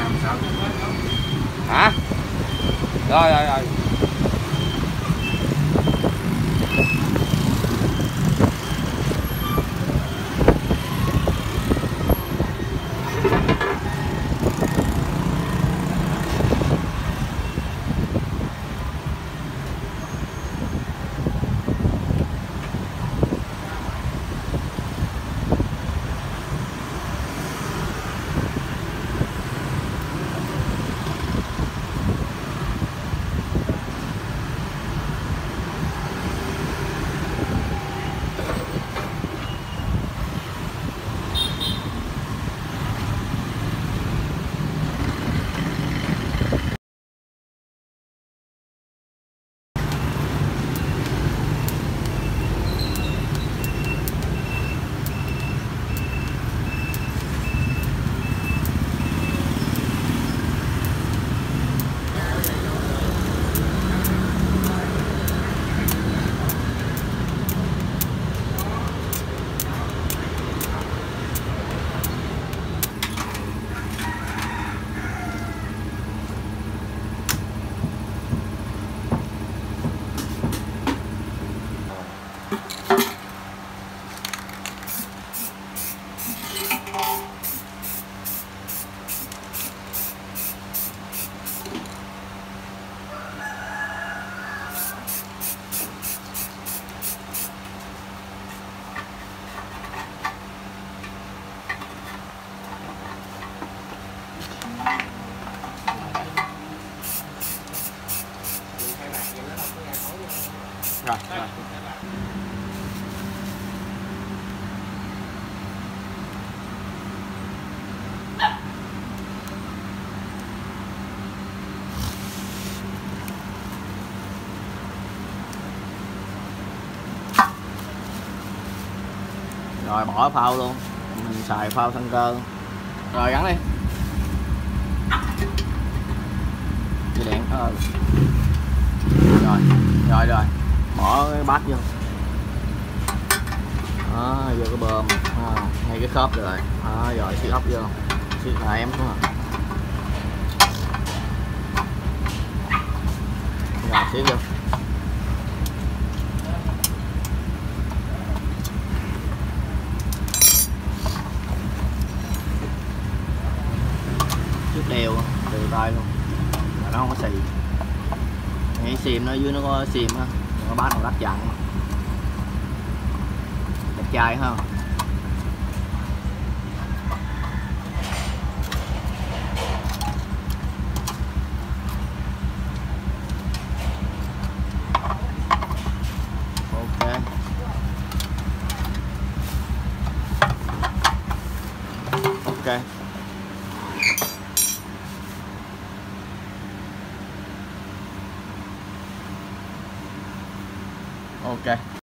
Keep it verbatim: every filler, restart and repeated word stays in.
Hả? Rồi rồi rồi. Rồi, rồi. Rồi bỏ phao luôn, mình xài phao thân cơ. Rồi gắn đi. Dây điện. Ờ. Rồi, rồi rồi. Bỏ cái bát vô. Đó, vô cái bơm, à, ngay cái khớp rồi. Đó, rồi xi ốc vô. Xi lại em xuống rồi. Rồi xí vô. Chút đều từ tay luôn. Mà nó không có xì. Cái sim nó dưới nó có sim á, nó bát nó lắp chặn. Đẹp trai ha. Ok. Ok. Ok.